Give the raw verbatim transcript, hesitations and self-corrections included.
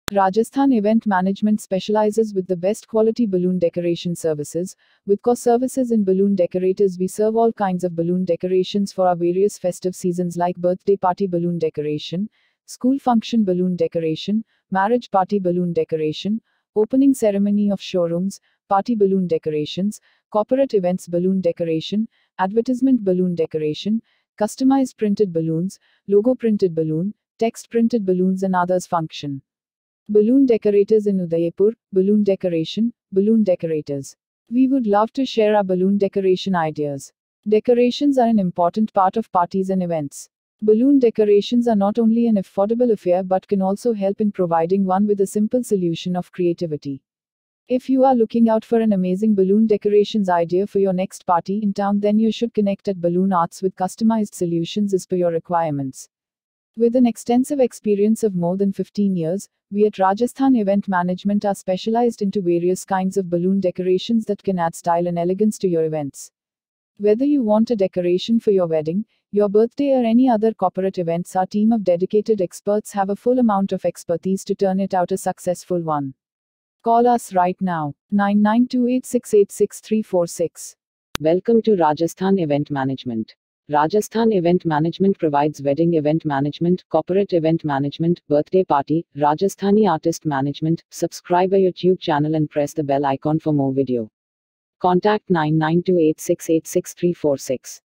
Rajasthan Event Management specializes with the best quality balloon decoration services. With core services in balloon decorators, we serve all kinds of balloon decorations for our various festive seasons like birthday party balloon decoration, school function balloon decoration, marriage party balloon decoration, opening ceremony of showrooms, party balloon decorations, corporate events balloon decoration, advertisement balloon decoration, customized printed balloons, logo printed balloon, text printed balloons and others function. Balloon decorators in Udaipur, balloon decoration, balloon decorators. We would love to share our balloon decoration ideas. Decorations are an important part of parties and events. Balloon decorations are not only an affordable affair but can also help in providing one with a simple solution of creativity. If you are looking out for an amazing balloon decorations idea for your next party in town, then you should connect at Balloon Arts with customized solutions as per your requirements. With an extensive experience of more than fifteen years, we at Rajasthan Event Management are specialized into various kinds of balloon decorations that can add style and elegance to your events. Whether you want a decoration for your wedding, your birthday or any other corporate events, our team of dedicated experts have a full amount of expertise to turn it out a successful one. Call us right now, nine nine two eight six eight six three four six. Welcome to Rajasthan Event Management. Rajasthan Event Management provides wedding event management, corporate event management, birthday party, Rajasthani artist management. Subscribe our YouTube channel and press the bell icon for more video. Contact nine nine two eight six eight six three four six.